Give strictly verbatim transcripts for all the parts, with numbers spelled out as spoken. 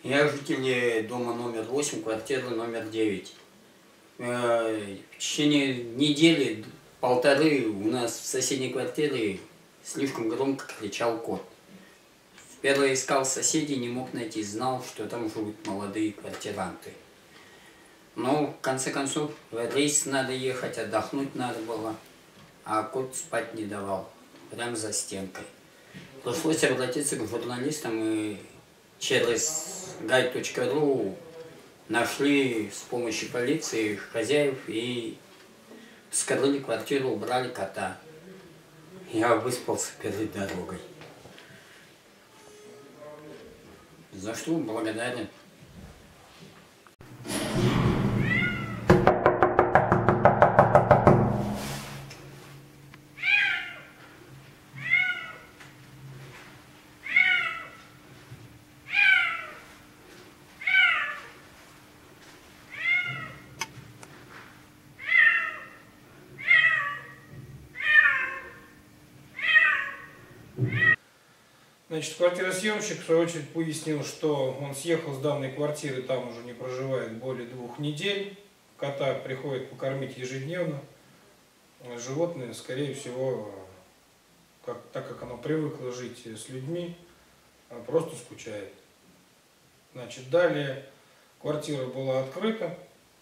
Я житель дома номер восемь, квартиры номер девять. В течение недели, полторы у нас в соседней квартире слишком громко кричал кот. Первый искал соседей, не мог найти, знал, что там живут молодые квартиранты. Но в конце концов в рейс надо ехать, отдохнуть надо было, а кот спать не давал, прямо за стенкой. Пришлось обратиться к журналистам, и через гай точка ру нашли с помощью полиции хозяев и вскрыли квартиру, убрали кота. Я выспался перед дорогой. За что благодарен. Значит, квартиросъемщик в свою очередь пояснил, что он съехал с данной квартиры, там уже не проживает более двух недель. Кота приходит покормить ежедневно. Животное, скорее всего, как, так как оно привыкло жить с людьми, просто скучает. Значит, далее квартира была открыта.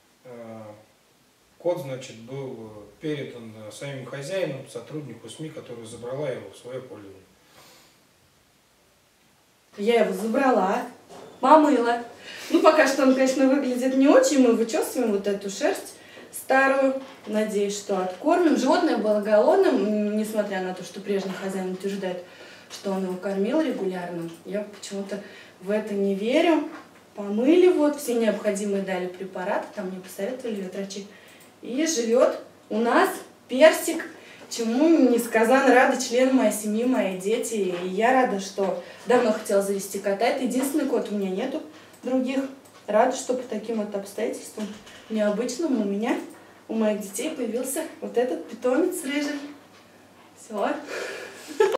Кот, значит, был передан самим хозяином, сотруднику СМИ, который забрала его в свое пользование. Я его забрала, помыла. Ну, пока что он, конечно, выглядит не очень. Мы вычесываем вот эту шерсть старую. Надеюсь, что откормим. Животное было голодным, несмотря на то, что прежний хозяин утверждает, что он его кормил регулярно. Я почему-то в это не верю. Помыли, вот, все необходимые дали препараты, там мне посоветовали ветврачи. И живет у нас персик. Чему несказанно рада члены моей семьи, мои дети. И я рада, что давно хотела завести кота. Это единственный кот, у меня нету других. Рада, что по таким вот обстоятельствам необычным у меня, у моих детей появился вот этот питомец рыжий. Все.